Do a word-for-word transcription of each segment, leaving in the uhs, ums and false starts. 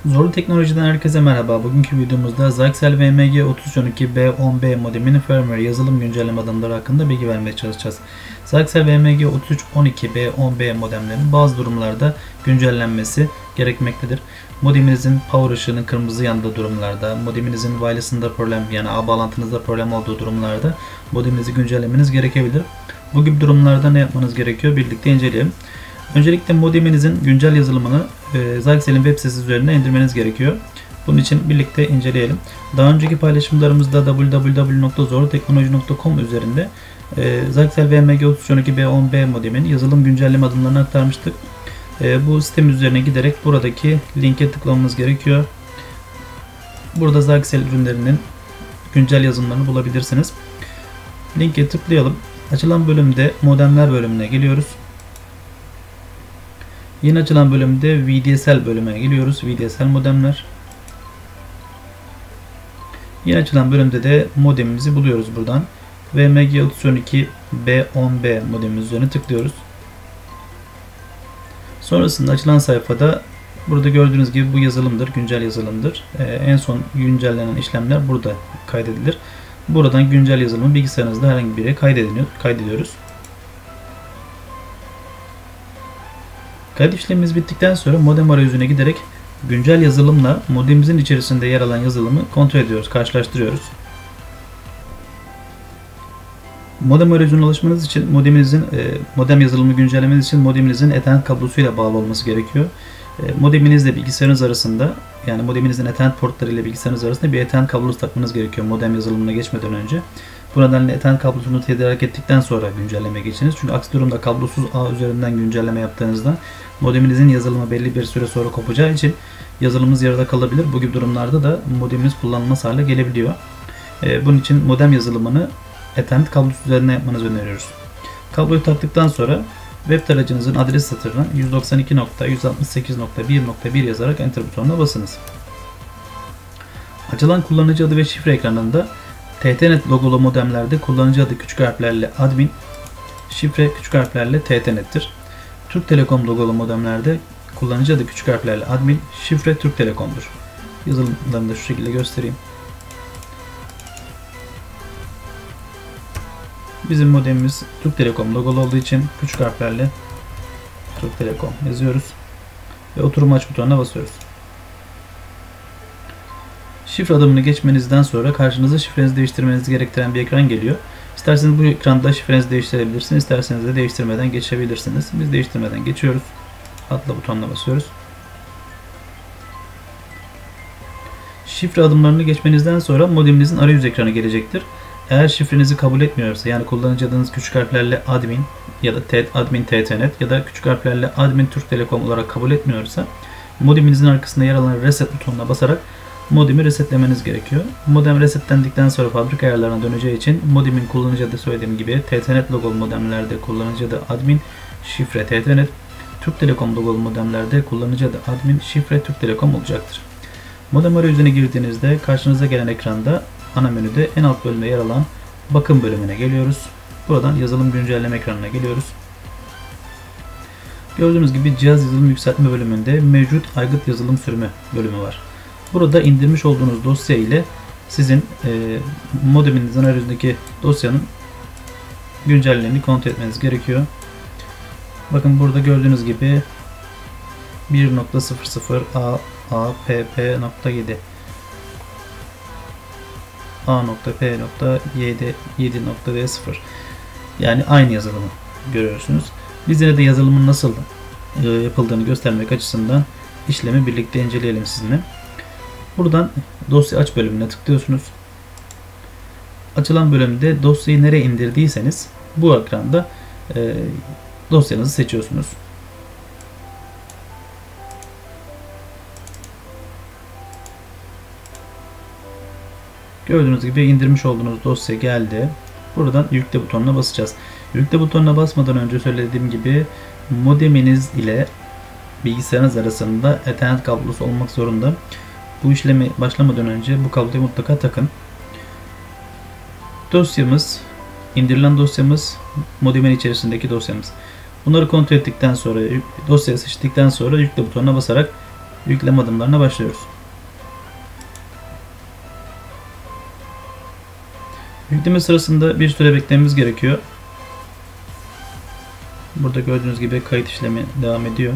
Zorlu Teknoloji'den herkese merhaba. Bugünkü videomuzda Zyxel V M G otuz üç on iki B on B modeminin firmware yazılım güncelleme adımları hakkında bilgi vermeye çalışacağız. Zyxel V M G otuz üç on iki B on B modemlerinin bazı durumlarda güncellenmesi gerekmektedir. Modeminizin power ışığının kırmızı yandığı durumlarda, modeminizin wireless'ında problem yani ağ bağlantınızda problem olduğu durumlarda modeminizi güncellemeniz gerekebilir. Bu gibi durumlarda ne yapmanız gerekiyor? Birlikte inceleyelim. Öncelikle modeminizin güncel yazılımını e, Zyxel'in web sitesi üzerine indirmeniz gerekiyor. Bunun için birlikte inceleyelim. Daha önceki paylaşımlarımızda w w w nokta zorluteknoloji nokta com üzerinde e, Zyxel V M G otuz üç on iki B on B modemin yazılım güncelleme adımlarını aktarmıştık. E, bu sistem üzerine giderek buradaki linke tıklamanız gerekiyor. Burada Zyxel ürünlerinin güncel yazılımlarını bulabilirsiniz. Linke tıklayalım. Açılan bölümde modemler bölümüne geliyoruz. Yeni açılan bölümde V D S L bölümüne geliyoruz. V D S L modemler. Yeni açılan bölümde de modemimizi buluyoruz buradan. V M G otuz üç on iki B on B modemimiz üzerine tıklıyoruz. Sonrasında açılan sayfada burada gördüğünüz gibi bu yazılımdır. Güncel yazılımdır. Ee, en son güncellenen işlemler burada kaydedilir. Buradan güncel yazılımı bilgisayarınızda herhangi bir yere kaydediliyor, kaydediyoruz. Kayıt işlemimiz bittikten sonra modem arayüzüne giderek güncel yazılımla modemimizin içerisinde yer alan yazılımı kontrol ediyoruz, karşılaştırıyoruz. Modem arayüzüne ulaşmanız için modeminizin modem yazılımı güncellemeniz için modeminizin Ethernet kablosuyla bağlı olması gerekiyor. Modeminizle bilgisayarınız arasında yani modeminizin Ethernet portları ile bilgisayarınız arasında bir Ethernet kablosu takmanız gerekiyor modem yazılımına geçmeden önce. Bu nedenle Ethernet kablosunu tedarik ettikten sonra güncelleme geçiniz. Çünkü aksi durumda kablosuz ağ üzerinden güncelleme yaptığınızda modeminizin yazılımı belli bir süre sonra kopacağı için yazılımınız yarıda kalabilir. Bu gibi durumlarda da modeminiz kullanılmaz hale gelebiliyor. Bunun için modem yazılımını Ethernet kablosu üzerinden yapmanızı öneriyoruz. Kabloyu taktıktan sonra web tarayıcınızın adres satırına yüz doksan iki nokta yüz altmış sekiz nokta bir nokta bir yazarak Enter butonuna basınız. Açılan kullanıcı adı ve şifre ekranında T T net logolu modemlerde kullanıcı adı küçük harflerle admin, şifre küçük harflerle T T net'tir. Türk Telekom logolu modemlerde kullanıcı adı küçük harflerle admin, şifre Türk Telekom'dur. Yazılımlarını da şu şekilde göstereyim. Bizim modemimiz Türk Telekom logolu olduğu için küçük harflerle Türk Telekom yazıyoruz ve oturum aç butonuna basıyoruz. Şifre adımını geçmenizden sonra karşınıza şifrenizi değiştirmenizi gerektiren bir ekran geliyor. İsterseniz bu ekranda şifrenizi değiştirebilirsiniz, isterseniz de değiştirmeden geçebilirsiniz. Biz değiştirmeden geçiyoruz. Atla butonuna basıyoruz. Şifre adımlarını geçmenizden sonra modeminizin arayüz ekranı gelecektir. Eğer şifrenizi kabul etmiyorsa yani kullanıcı adınız küçük harflerle admin ya da admin T T net ya da küçük harflerle admin Türk Telekom olarak kabul etmiyorsa modeminizin arkasında yer alan reset butonuna basarak modemi resetlemeniz gerekiyor. Modem resetlendikten sonra fabrika ayarlarına döneceği için modemin kullanıcı adı söylediğim gibi T T net logolu modemlerde kullanıcı adı admin, şifre T T net, Türk Telekom logolu modemlerde kullanıcı adı admin, şifre Türk Telekom olacaktır. Modem arayüzüne girdiğinizde karşınıza gelen ekranda ana menüde en alt bölümde yer alan bakım bölümüne geliyoruz. Buradan yazılım güncelleme ekranına geliyoruz. Gördüğünüz gibi cihaz yazılım yükseltme bölümünde mevcut aygıt yazılım sürümü bölümü var. Burada indirmiş olduğunuz dosya ile sizin e, modeminizin arayüzündeki dosyanın güncellerini kontrol etmeniz gerekiyor. Bakın burada gördüğünüz gibi bir nokta sıfır sıfır A A P P nokta yedi A nokta P nokta yedi nokta D sıfır yani aynı yazılımı görüyorsunuz. Biz yine de yazılımın nasıl e, yapıldığını göstermek açısından işlemi birlikte inceleyelim sizinle. Buradan dosya aç bölümüne tıklıyorsunuz. Açılan bölümde dosyayı nereye indirdiyseniz bu ekranda e, dosyanızı seçiyorsunuz. Gördüğünüz gibi indirmiş olduğunuz dosya geldi. Buradan yükle butonuna basacağız. Yükle butonuna basmadan önce söylediğim gibi modeminiz ile bilgisayarınız arasında Ethernet kablosu olmak zorunda. Bu işlemi başlamadan önce bu kabloyu mutlaka takın. Dosyamız, indirilen dosyamız, modemin içerisindeki dosyamız. Bunları kontrol ettikten sonra, dosyayı seçtikten sonra yükle butonuna basarak yükleme adımlarına başlıyoruz. Yükleme sırasında bir süre beklememiz gerekiyor. Burada gördüğünüz gibi kayıt işlemi devam ediyor.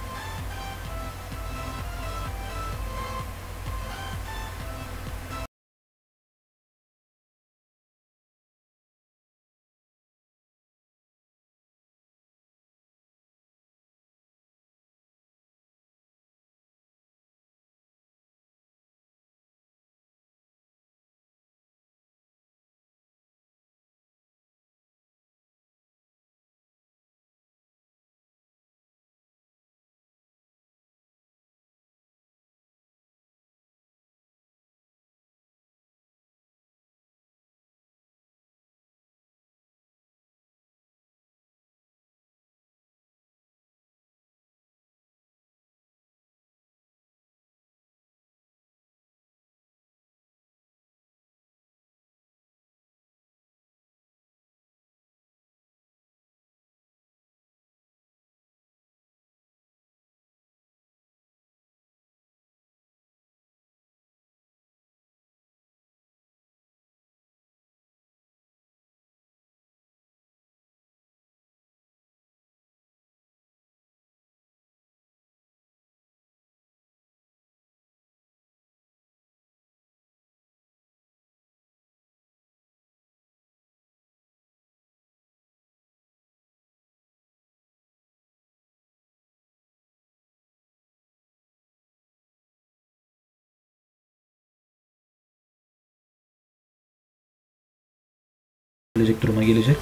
Gelecek duruma gelecek.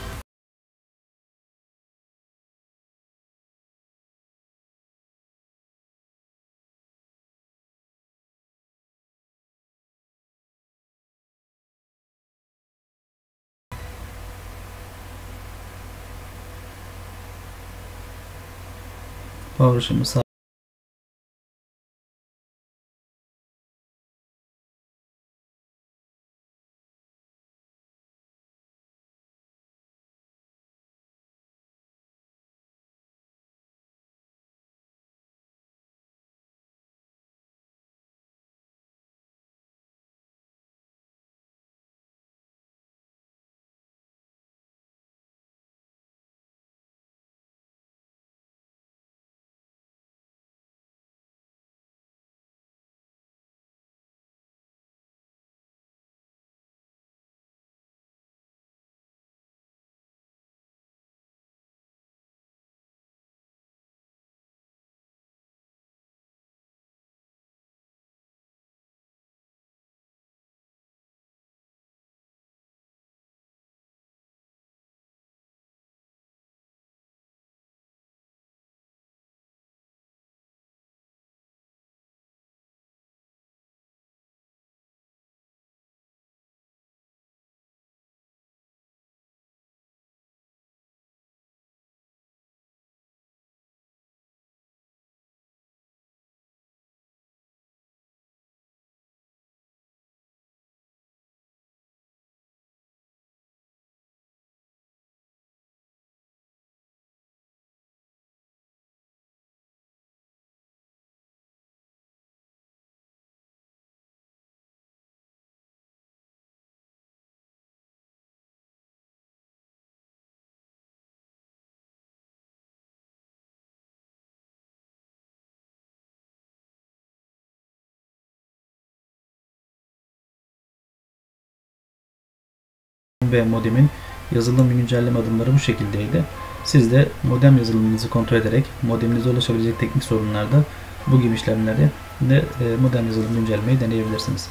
Power ışığımı sağ ve modemin yazılım güncelleme adımları bu şekildeydi. Siz de modem yazılımınızı kontrol ederek modeminize ulaşabilecek teknik sorunlarda bu gibi işlemleri de modem yazılım güncellemeyi deneyebilirsiniz.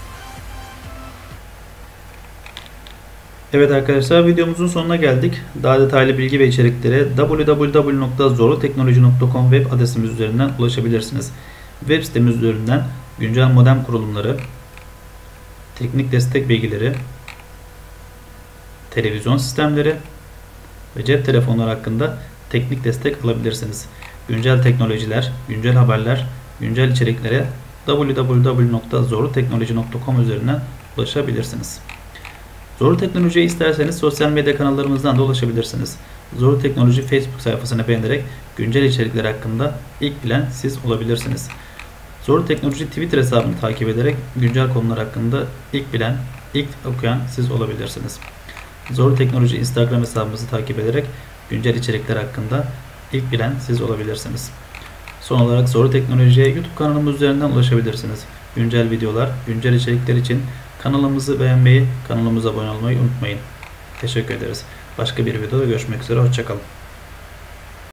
Evet arkadaşlar, videomuzun sonuna geldik. Daha detaylı bilgi ve içeriklere w w w nokta zorluteknoloji nokta com web adresimiz üzerinden ulaşabilirsiniz. Web sitemiz üzerinden güncel modem kurulumları, teknik destek bilgileri, televizyon sistemleri ve cep telefonları hakkında teknik destek alabilirsiniz. Güncel teknolojiler, güncel haberler, güncel içeriklere w w w nokta zorluteknoloji nokta com üzerinden ulaşabilirsiniz. Zorlu Teknoloji'ye isterseniz sosyal medya kanallarımızdan da ulaşabilirsiniz. Zorlu Teknoloji Facebook sayfasını beğenerek güncel içerikler hakkında ilk bilen siz olabilirsiniz. Zorlu Teknoloji Twitter hesabını takip ederek güncel konular hakkında ilk bilen, ilk okuyan siz olabilirsiniz. Zorlu Teknoloji Instagram hesabımızı takip ederek güncel içerikler hakkında ilk bilen siz olabilirsiniz. Son olarak Zorlu Teknoloji'ye YouTube kanalımız üzerinden ulaşabilirsiniz. Güncel videolar, güncel içerikler için kanalımızı beğenmeyi, kanalımıza abone olmayı unutmayın. Teşekkür ederiz. Başka bir videoda görüşmek üzere. Hoşça kalın.